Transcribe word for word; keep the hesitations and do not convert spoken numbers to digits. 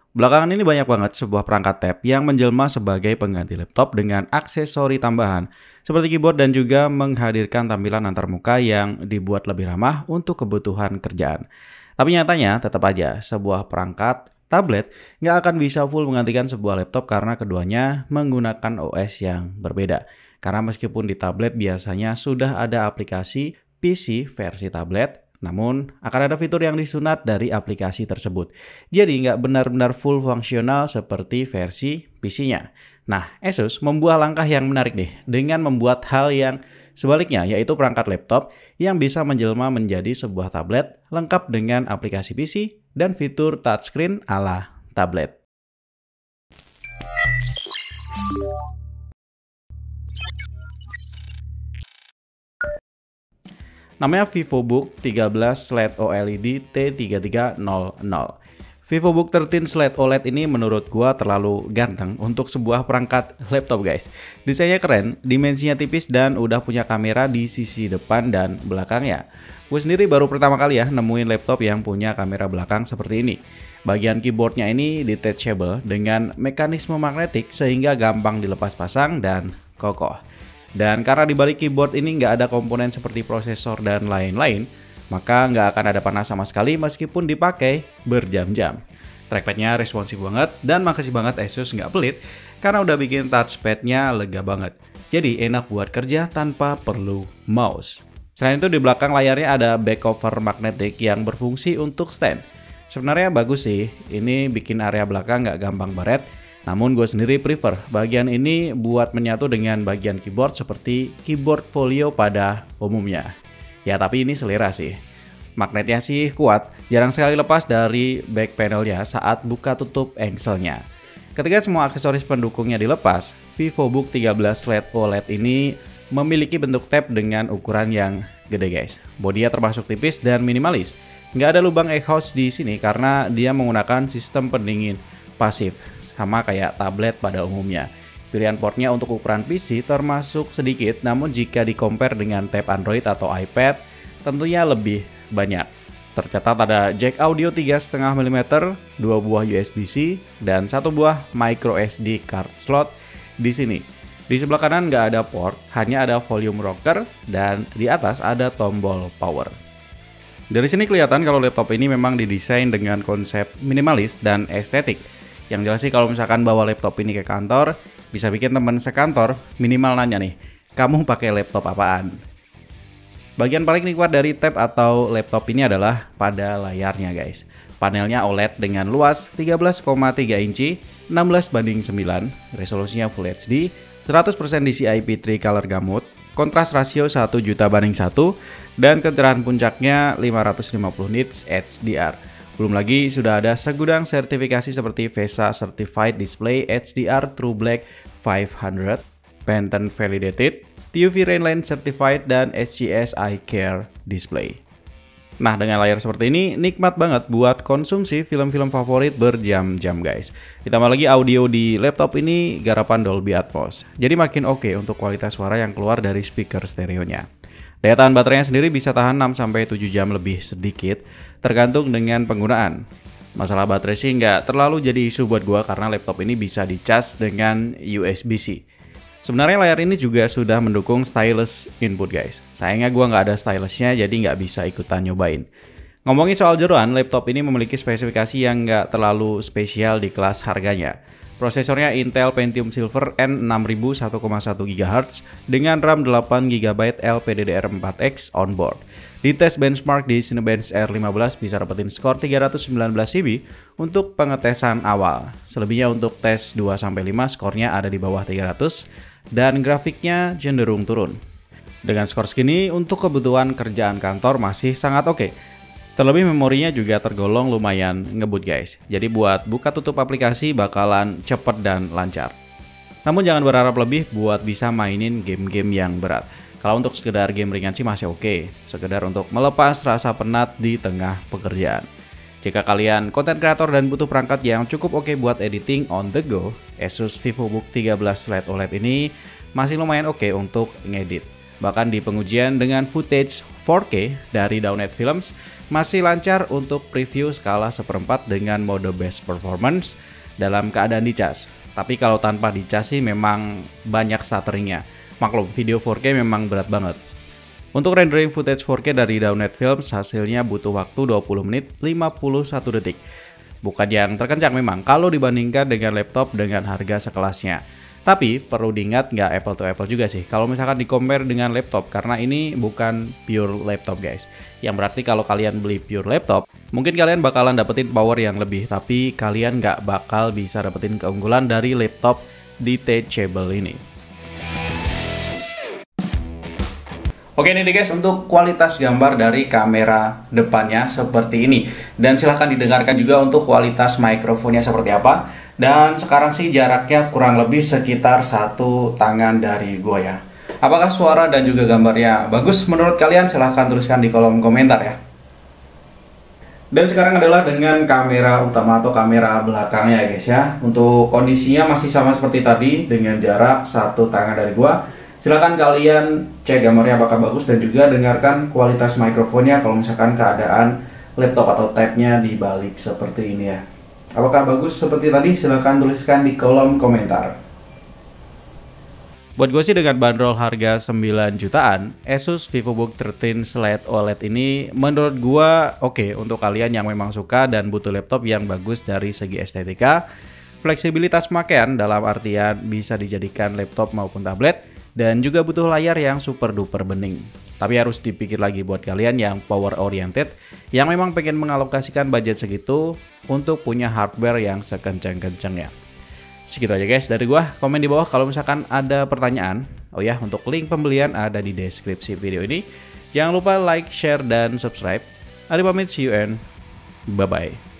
Belakangan ini banyak banget sebuah perangkat tab yang menjelma sebagai pengganti laptop dengan aksesori tambahan seperti keyboard dan juga menghadirkan tampilan antarmuka yang dibuat lebih ramah untuk kebutuhan kerjaan. Tapi nyatanya tetap aja sebuah perangkat tablet nggak akan bisa full menggantikan sebuah laptop karena keduanya menggunakan O S yang berbeda. Karena meskipun di tablet biasanya sudah ada aplikasi P C versi tablet, namun akan ada fitur yang disunat dari aplikasi tersebut. Jadi nggak benar-benar full fungsional seperti versi P C-nya. Nah, Asus membuat langkah yang menarik nih dengan membuat hal yang sebaliknya, yaitu perangkat laptop yang bisa menjelma menjadi sebuah tablet lengkap dengan aplikasi P C dan fitur touchscreen ala tablet. Namanya VivoBook tiga belas OLED T tiga tiga nol nol. VivoBook tiga belas OLED ini menurut gua terlalu ganteng untuk sebuah perangkat laptop guys. Desainnya keren, dimensinya tipis dan udah punya kamera di sisi depan dan belakangnya. Gue sendiri baru pertama kali ya nemuin laptop yang punya kamera belakang seperti ini. Bagian keyboardnya ini detachable dengan mekanisme magnetik sehingga gampang dilepas pasang dan kokoh. Dan karena di balik keyboard ini nggak ada komponen seperti prosesor dan lain-lain, maka nggak akan ada panas sama sekali meskipun dipakai berjam-jam. Trackpadnya responsif banget dan makasih banget Asus nggak pelit karena udah bikin touchpadnya lega banget. Jadi enak buat kerja tanpa perlu mouse. Selain itu di belakang layarnya ada back cover magnetik yang berfungsi untuk stand. Sebenarnya bagus sih, ini bikin area belakang nggak gampang baret. Namun gue sendiri prefer bagian ini buat menyatu dengan bagian keyboard seperti keyboard folio pada umumnya. Ya tapi ini selera sih. Magnetnya sih kuat, jarang sekali lepas dari back panelnya saat buka tutup engselnya. Ketika semua aksesoris pendukungnya dilepas, VivoBook tiga belas OLED ini memiliki bentuk tab dengan ukuran yang gede guys. Bodinya termasuk tipis dan minimalis. Nggak ada lubang exhaust di sini karena dia menggunakan sistem pendingin pasif, sama kayak tablet pada umumnya. Pilihan portnya untuk ukuran P C termasuk sedikit, namun jika di-compare dengan tab Android atau iPad, tentunya lebih banyak. Tercatat ada jack audio tiga koma lima milimeter, dua buah U S B C, dan satu buah micro S D card slot di sini. Di sebelah kanan nggak ada port, hanya ada volume rocker, dan di atas ada tombol power. Dari sini kelihatan kalau laptop ini memang didesain dengan konsep minimalis dan estetik. Yang jelas sih kalau misalkan bawa laptop ini ke kantor, bisa bikin teman sekantor minimal nanya nih, kamu pakai laptop apaan? Bagian paling nikmat dari tab atau laptop ini adalah pada layarnya guys. Panelnya O L E D dengan luas tiga belas koma tiga inci, enam belas banding sembilan, resolusinya Full H D, seratus persen D C I P tiga Color Gamut, kontras rasio satu juta banding satu, dan pencerahan puncaknya lima ratus lima puluh nits H D R. Belum lagi sudah ada segudang sertifikasi seperti VESA Certified Display H D R True Black lima ratus, Pantone Validated, T U V Rainline Certified, dan H C S Eye Care Display. Nah, dengan layar seperti ini, nikmat banget buat konsumsi film-film favorit berjam-jam guys. Ditambah lagi audio di laptop ini garapan Dolby Atmos. Jadi makin oke okay untuk kualitas suara yang keluar dari speaker stereonya. Daya tahan baterainya sendiri bisa tahan enam sampai tujuh jam lebih sedikit, tergantung dengan penggunaan. Masalah baterai sih nggak terlalu jadi isu buat gua karena laptop ini bisa dicas dengan U S B C. Sebenarnya layar ini juga sudah mendukung stylus input guys. Sayangnya gua nggak ada stylusnya jadi nggak bisa ikutan nyobain. Ngomongin soal jeroan, laptop ini memiliki spesifikasi yang nggak terlalu spesial di kelas harganya. Prosesornya Intel Pentium Silver N enam ribu satu koma satu gigahertz dengan RAM delapan giga byte L P D D R empat X onboard. Di tes benchmark di Cinebench R lima belas bisa dapetin skor tiga ratus sembilan belas C B untuk pengetesan awal. Selebihnya untuk tes dua sampai lima skornya ada di bawah tiga ratus dan grafiknya cenderung turun. Dengan skor segini untuk kebutuhan kerjaan kantor masih sangat oke. Terlebih memorinya juga tergolong lumayan ngebut guys. Jadi buat buka tutup aplikasi bakalan cepet dan lancar. Namun jangan berharap lebih buat bisa mainin game-game yang berat. Kalau untuk sekedar game ringan sih masih oke. Sekedar untuk melepas rasa penat di tengah pekerjaan. Jika kalian konten kreator dan butuh perangkat yang cukup oke buat editing on the go, Asus VivoBook tiga belas OLED ini masih lumayan oke untuk ngedit. Bahkan di pengujian dengan footage four K dari Downed Films masih lancar untuk preview skala seperempat dengan mode best performance dalam keadaan dicas. Tapi kalau tanpa dicas sih memang banyak stutteringnya. Maklum, video four K memang berat banget. Untuk rendering footage four K dari Downed Films hasilnya butuh waktu dua puluh menit lima puluh satu detik. Bukan yang terkencang memang kalau dibandingkan dengan laptop dengan harga sekelasnya. Tapi perlu diingat nggak apple to apple juga sih kalau misalkan di-compare dengan laptop, karena ini bukan pure laptop guys. Yang berarti kalau kalian beli pure laptop, mungkin kalian bakalan dapetin power yang lebih, tapi kalian nggak bakal bisa dapetin keunggulan dari laptop detachable ini. Oke ini deh guys untuk kualitas gambar dari kamera depannya seperti ini. Dan silahkan didengarkan juga untuk kualitas mikrofonnya seperti apa. Dan sekarang sih jaraknya kurang lebih sekitar satu tangan dari gue ya. Apakah suara dan juga gambarnya bagus menurut kalian? Silahkan tuliskan di kolom komentar ya. Dan sekarang adalah dengan kamera utama atau kamera belakangnya ya guys ya. Untuk kondisinya masih sama seperti tadi dengan jarak satu tangan dari gue. Silahkan kalian cek gambarnya apakah bagus dan juga dengarkan kualitas mikrofonnya kalau misalkan keadaan laptop atau tab-nya dibalik seperti ini ya. Apakah bagus seperti tadi? Silahkan tuliskan di kolom komentar. Buat gue sih dengan bandrol harga sembilan jutaan, Asus VivoBook thirteen Slate O L E D ini menurut gue oke okay untuk kalian yang memang suka dan butuh laptop yang bagus dari segi estetika, fleksibilitas pemakaian dalam artian bisa dijadikan laptop maupun tablet, dan juga butuh layar yang super duper bening. Tapi harus dipikir lagi buat kalian yang power oriented, yang memang pengen mengalokasikan budget segitu untuk punya hardware yang sekencang-kencangnya. Segitu aja guys dari gua, komen di bawah kalau misalkan ada pertanyaan. Oh ya, untuk link pembelian ada di deskripsi video ini. Jangan lupa like, share, dan subscribe. Ari pamit, see you and bye-bye.